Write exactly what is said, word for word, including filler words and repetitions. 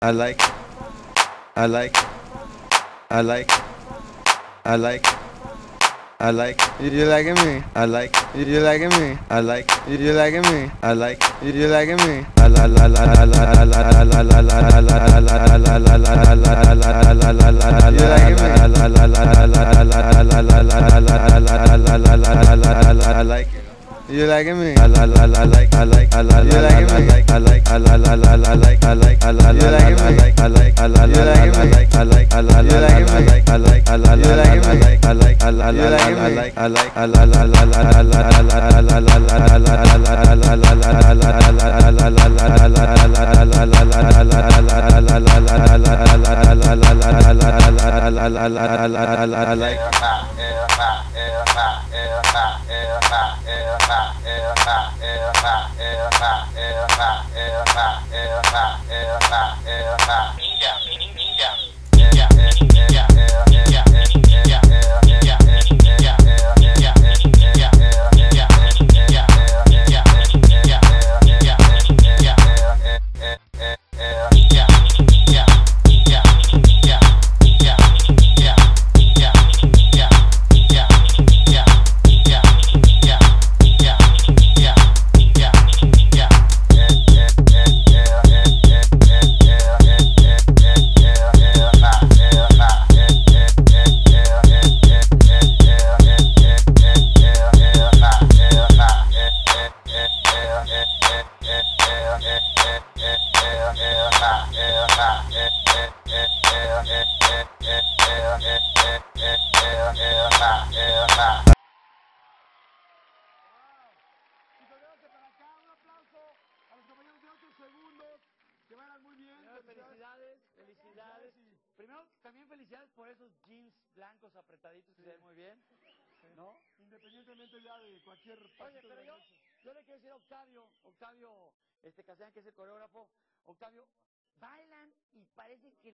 I like, I like, I like, I like, I like, you liking me? I like, you liking me? I like, you liking me? I like, you liking me? I la la la la la la la la la la la la la. You liking me? I la la la la la la la la la. I like it. You liking me? I la la la like, I like, I la la la like, I like, I la la la like, I like, I la la la like, I like, I la la la like, I like, I la la la like, I like, I la la la like, I like, I la la la like, I like, I la la la la la Felicidades, felicidades. Primero, también felicidades por esos jeans blancos apretaditos que se ven muy bien, ¿no? Independientemente ya de cualquier... Oye, pero yo, yo le quiero decir a Octavio, Octavio, este Castellán, que es el coreógrafo, Octavio, bailan y parece que